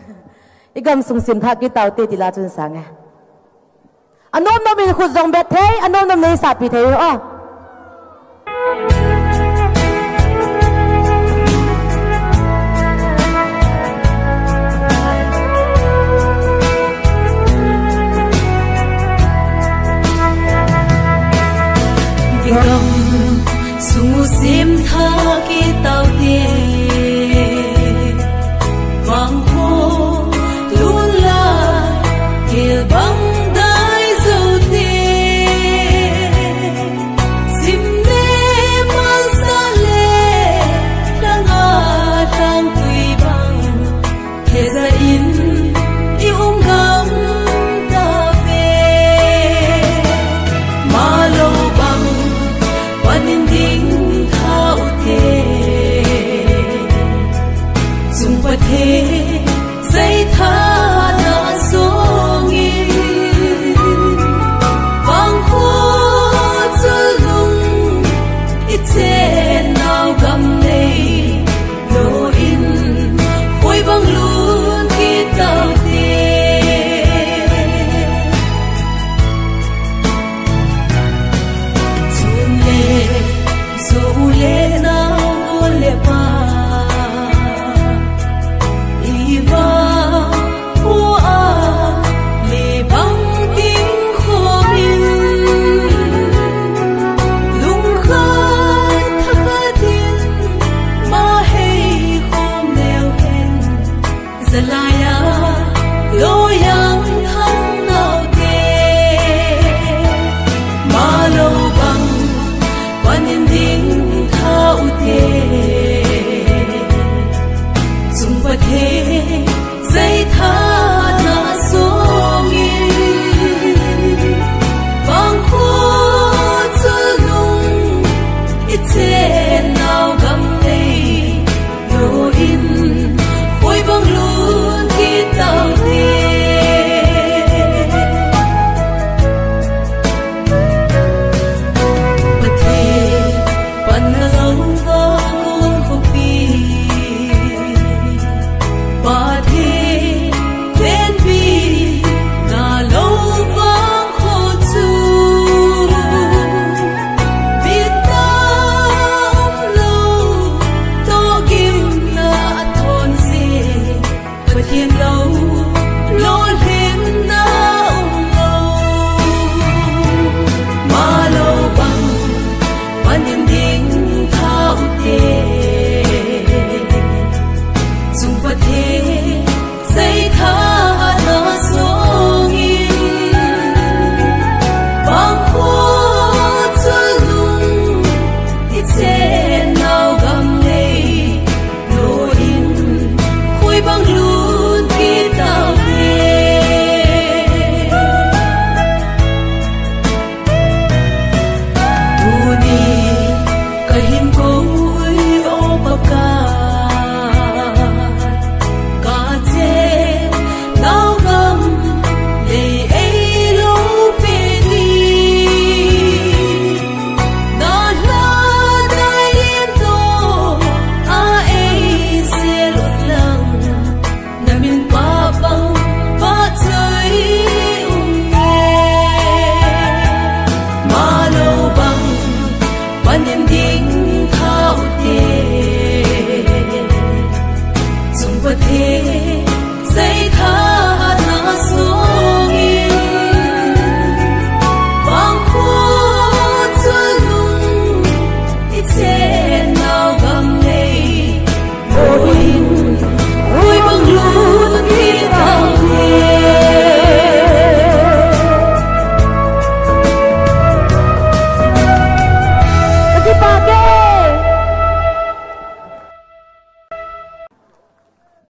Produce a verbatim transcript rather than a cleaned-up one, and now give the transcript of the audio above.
igam sung sim tha ki tau te ti la chun sang a anom nom in khu zong bet the anom nom nei sa pi the o igam sung sim tha ki tau te vang ho lun la kil bang dai zo te sim ne mal sa le lang a tang tui bang he za in i um gam ta ve ma lo bang wanin ding thao te sung pa the say tha na song in vang kho chu lung itse nau gam nei no in khoi bang lun ki tau te sun le so le na go le pa iwa hu a le bang ting kho min lung khat tha din ma hei khom neo hen zalaya lo yang